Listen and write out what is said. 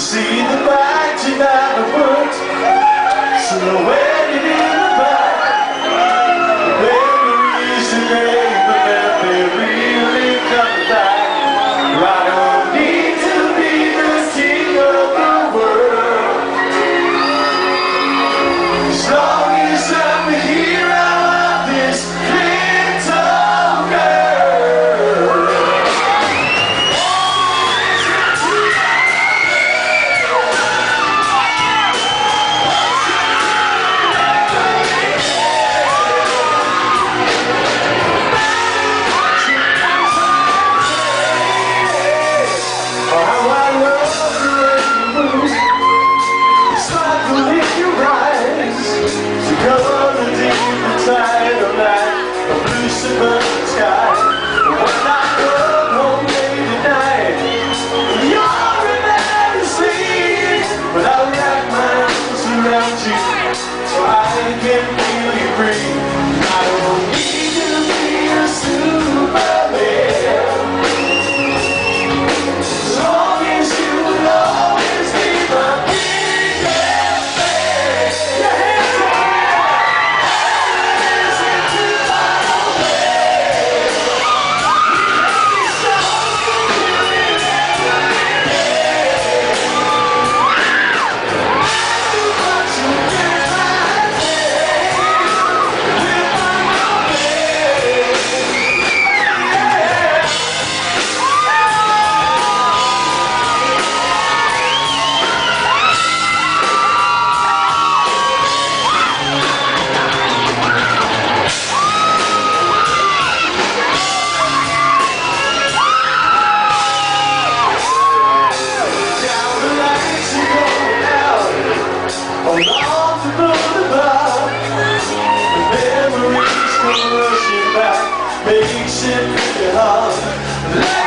See the bags you never put, silhouetted in the back. The memories that they remember, they really come back. I don't need to be the king of the world, as long as I'm the hero of this little girl. Suburban sky. When I come home late at night, you're in every sleep, but I wrap my arms around you so I can feel you breathe. I don't need to be a Superman, as long as you will always be my biggest fan. Your hands up. Hold on to the boulevard, the memories come rushing back, makes it pretty hard.